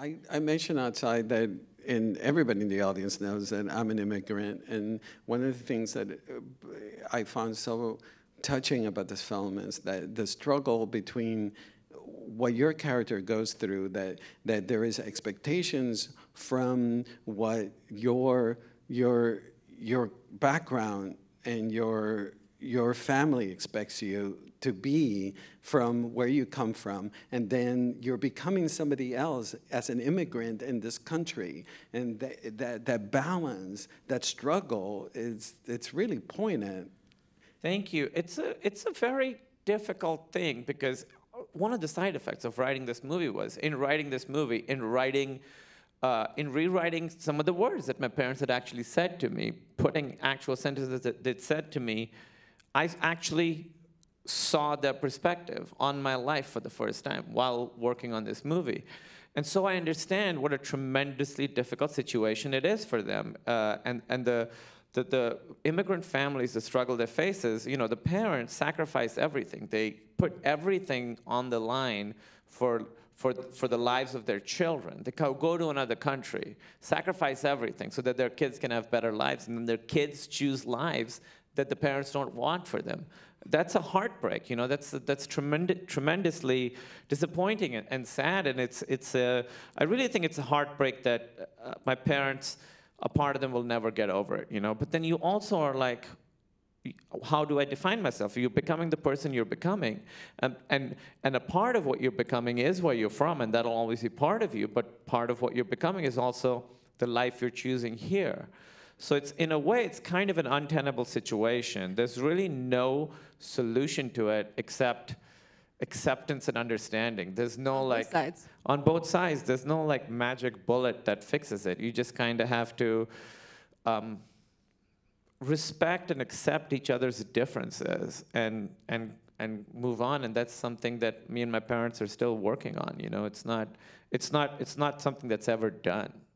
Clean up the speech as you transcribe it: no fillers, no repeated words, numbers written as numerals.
I mentioned outside that, and everybody in the audience knows that I'm an immigrant, and one of the things that I found so touching about this film is that the struggle between what your character goes through, that there is expectations from what your background and your family expects you to be from where you come from, and then you're becoming somebody else as an immigrant in this country, and that balance, that struggle, it's really poignant. Thank you. It's a very difficult thing, because one of the side effects of writing this movie was, in rewriting some of the words that my parents had actually said to me, putting actual sentences that they'd said to me, I actually saw their perspective on my life for the first time while working on this movie. And so I understand what a tremendously difficult situation it is for them. And the immigrant families, the struggle they face is, you know, the parents sacrifice everything. They put everything on the line for the lives of their children. They go to another country, sacrifice everything so that their kids can have better lives, and then their kids choose lives that the parents don't want for them. That's a heartbreak, you know. That's tremendously disappointing and sad, and I really think it's a heartbreak that my parents, a part of them will never get over it, you know. But then you also are like, how do I define myself? You're becoming the person you're becoming, and a part of what you're becoming is where you're from, and that'll always be part of you. But part of what you're becoming is also the life you're choosing here. So it's, in a way, it's kind of an untenable situation. There's really no solution to it except acceptance and understanding. There's no, like, both sides. On both sides, there's no, like, magic bullet that fixes it. You just kind of have to respect and accept each other's differences and move on. And that's something that me and my parents are still working on. You know, it's not something that's ever done.